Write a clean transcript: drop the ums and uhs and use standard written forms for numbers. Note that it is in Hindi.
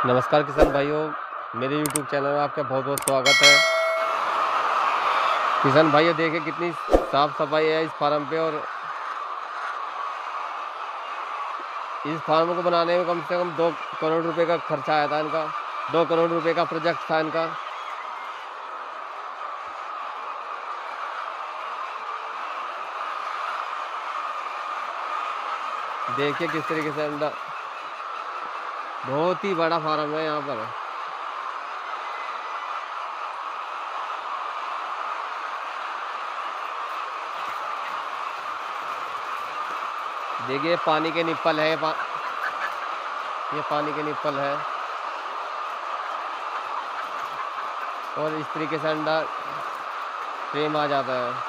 नमस्कार किसान भाइयों, मेरे YouTube चैनल में आपका बहुत बहुत स्वागत है। किसान भाइयों, देखिए कितनी साफ सफाई है इस फार्म पे। और इस फार्म को बनाने में कम से कम 2 करोड़ रुपए का खर्चा आया था इनका। 2 करोड़ रुपए का प्रोजेक्ट था इनका। देखिए किस तरीके से अंडा, बहुत ही बड़ा फार्म है यहाँ पर। देखिए पानी के निप्पल है, ये पानी के निप्पल है। और इस तरीके से अंडा ट्रे में आ जाता है।